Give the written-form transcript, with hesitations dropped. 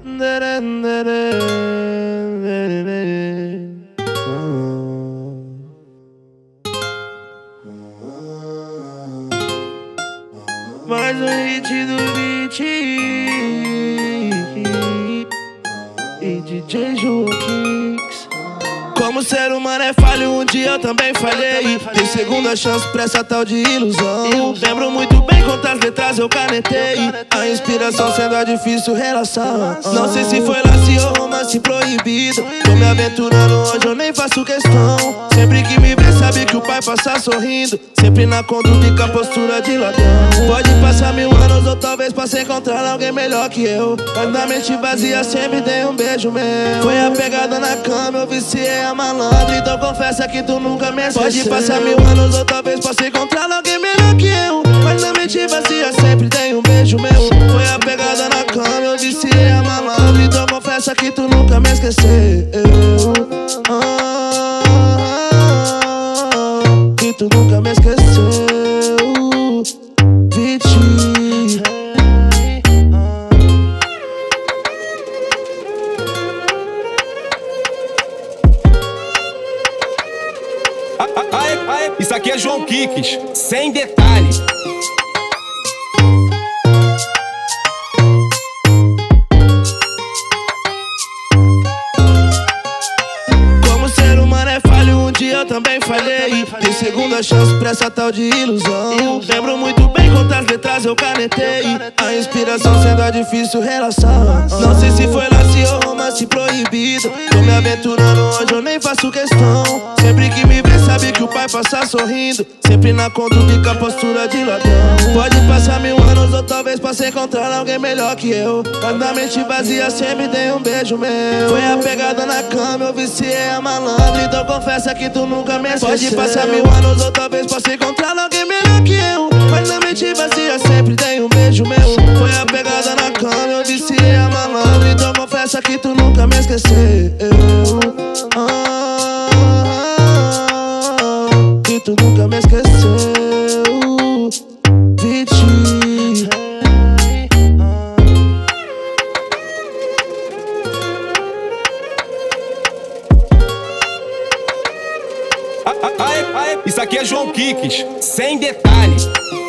Mais um hit do beat e DJ João Kicks. Como ser humano é falho, um dia eu também falhei. Dei segunda chance pra essa tal de ilusão. Lembro muito bem quantas letras eu canetei. A inspiração sendo a difícil relação. Não sei se foi lance ou romance proibido. Tô me aventurando hoje, eu nem faço questão. Sempre que me vê sabe que o pai passa sorrindo. Sempre na conduta e com a postura de ladrão. Pode passar 1000 anos ou talvez possa encontrar alguém melhor que eu. Mas na mente vazia sempre dei um beijo meu. Foi a pegada na cama, eu viciei a malandra. Então confessa que tu nunca me esqueceu. Pode passar 1000 anos ou talvez possa encontrar alguém melhor que eu. Mas na mente vazia sempre dei um beijo meu. Foi a pegada na cama, eu viciei a malandra. Então confessa que tu nunca me esqueceu. Que tu nunca me esqueceu. Isso aqui é João Kicks, sem detalhe. Como ser humano é falho, um dia eu também falhei. Dei segunda chance pra essa tal de ilusão. Lembro muito bem quantas letras eu canetei. A inspiração sendo a difícil relação. Não sei se foi lance ou romance proibido. Tô me aventurando hoje, eu nem faço questão. Sempre que me vê sabe que o pai passa sorrindo. Sempre na conduta e com a postura de ladrão. Pode passar 1000 anos ou talvez possa encontrar alguém melhor que eu. Mas na mente vazia sempre dei um beijo meu. Foi a pegada na cama, eu viciei a malandra. Então confessa que tu nunca me esqueceu. Pode passar 1000 anos ou talvez possa encontrar alguém melhor que eu. Mas na mente vazia sempre dei um beijo meu. Foi a pegada na cama, eu viciei a malandra. Então confessa que tu nunca me esqueceu. Que tu nunca me esqueceu. Viti. Isso aqui é João Kicks, sem detalhe.